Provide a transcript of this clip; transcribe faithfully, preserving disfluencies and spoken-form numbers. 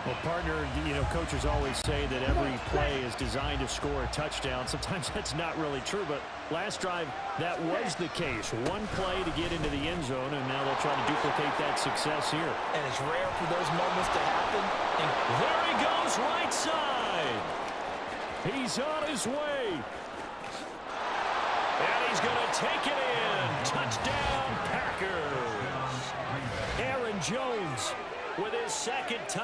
Well, partner, you know, coaches always say that every play is designed to score a touchdown. Sometimes that's not really true, but last drive, that was the case. One play to get into the end zone, and now they'll try to duplicate that success here. And it's rare for those moments to happen. And there he goes, right side. He's on his way. And he's going to take it in. Touchdown, Packers. Aaron Jones with his second touchdown.